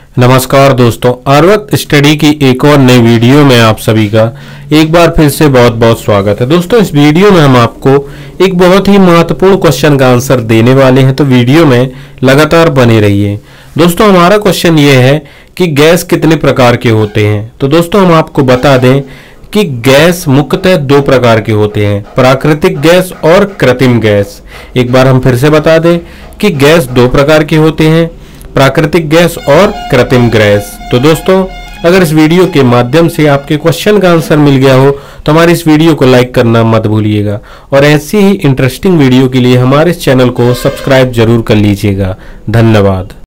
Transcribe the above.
नमस्कार दोस्तों, आर्वत स्टडी की एक और नई वीडियो में आप सभी का एक बार फिर से बहुत बहुत स्वागत है। दोस्तों, इस वीडियो में हम आपको एक बहुत ही महत्वपूर्ण क्वेश्चन का आंसर देने वाले हैं, तो वीडियो में लगातार बने रहिए। दोस्तों, हमारा क्वेश्चन ये है कि गैस कितने प्रकार के होते हैं। तो दोस्तों, हम आपको बता दें कि गैस मुख्यतः दो प्रकार के होते हैं, प्राकृतिक गैस और कृत्रिम गैस। एक बार हम फिर से बता दें कि गैस दो प्रकार के होते हैं, प्राकृतिक गैस और कृत्रिम गैस। तो दोस्तों, अगर इस वीडियो के माध्यम से आपके क्वेश्चन का आंसर मिल गया हो तो हमारी इस वीडियो को लाइक करना मत भूलिएगा और ऐसी ही इंटरेस्टिंग वीडियो के लिए हमारे इस चैनल को सब्सक्राइब जरूर कर लीजिएगा। धन्यवाद।